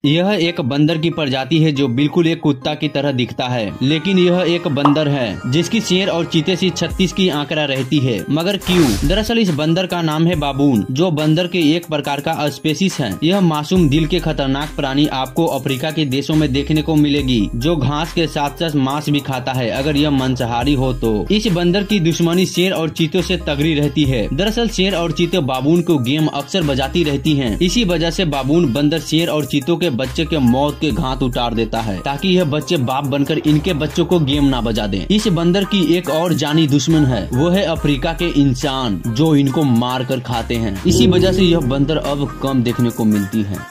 यह एक बंदर की प्रजाति है जो बिल्कुल एक कुत्ता की तरह दिखता है, लेकिन यह एक बंदर है जिसकी शेर और चीते से 36 की आंकड़ा रहती है। मगर क्यों? दरअसल इस बंदर का नाम है बाबून, जो बंदर के एक प्रकार का स्पेसीज है। यह मासूम दिल के खतरनाक प्राणी आपको अफ्रीका के देशों में देखने को मिलेगी, जो घास के साथ साथ मांस भी खाता है अगर यह मांसाहारी हो तो। इस बंदर की दुश्मनी शेर और चीतों से तगड़ी रहती है। दरअसल शेर और चीते बाबून को गेम अक्सर बजाती रहती है। इसी वजह से बाबून बंदर शेर और चीतों के बच्चे के मौत के घात उतार देता है, ताकि यह बच्चे बाप बनकर इनके बच्चों को गेम ना बजा दें। इस बंदर की एक और जानी दुश्मन है, वो है अफ्रीका के इंसान, जो इनको मार कर खाते हैं। इसी वजह से यह बंदर अब कम देखने को मिलती है।